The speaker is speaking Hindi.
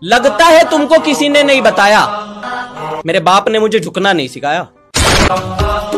लगता है तुमको किसी ने नहीं बताया, मेरे बाप ने मुझे झुकना नहीं सिखाया।